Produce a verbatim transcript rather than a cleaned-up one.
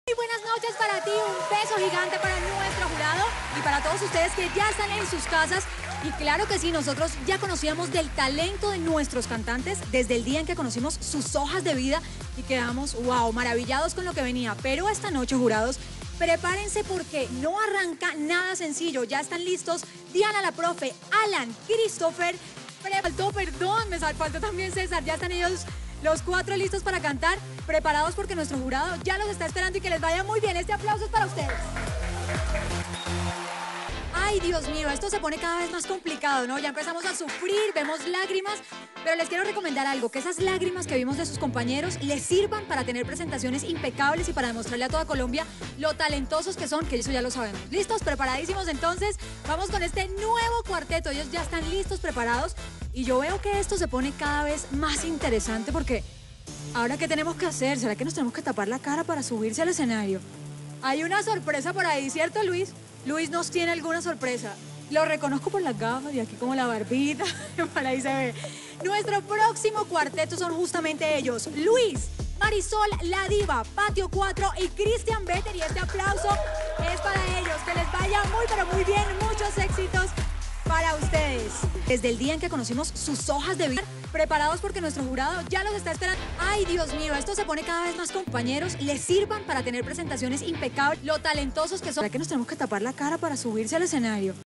Muy buenas noches para ti, un beso gigante para nuestro jurado y para todos ustedes que ya están en sus casas. Y claro que sí, nosotros ya conocíamos del talento de nuestros cantantes desde el día en que conocimos sus hojas de vida y quedamos, wow, maravillados con lo que venía. Pero esta noche, jurados, prepárense porque no arranca nada sencillo. Ya están listos Diana, la profe, Alan, Christopher, me faltó, perdón, me faltó también César. Ya están ellos los cuatro listos para cantar, preparados porque nuestro jurado ya los está esperando y que les vaya muy bien. Este aplauso es para ustedes. Ay, Dios mío, esto se pone cada vez más complicado, ¿no? Ya empezamos a sufrir, vemos lágrimas, pero les quiero recomendar algo, que esas lágrimas que vimos de sus compañeros les sirvan para tener presentaciones impecables y para demostrarle a toda Colombia lo talentosos que son, que eso ya lo sabemos. ¿Listos? ¿Preparadísimos? Entonces, vamos con este nuevo cuarteto. Ellos ya están listos, preparados, y yo veo que esto se pone cada vez más interesante porque ¿ahora qué tenemos que hacer? ¿Será que nos tenemos que tapar la cara para subirse al escenario? Hay una sorpresa por ahí, ¿cierto, Luis? Luis nos tiene alguna sorpresa. Lo reconozco por las gafas y aquí como la barbita, por ahí se ve. Nuestro próximo cuarteto son justamente ellos, Luis, Marisol, La Diva, Patio cuatro y Cristian Better. Y este aplauso es para ellos. Que les vaya muy, pero muy bien. Muchos éxitos para ustedes. Desde el día en que conocimos sus hojas de vida, preparados porque nuestro jurado ya los está esperando. Ay, Dios mío, esto se pone cada vez más, compañeros, les sirvan para tener presentaciones impecables, lo talentosos que son. ¿Será que nos tenemos que tapar la cara para subirse al escenario?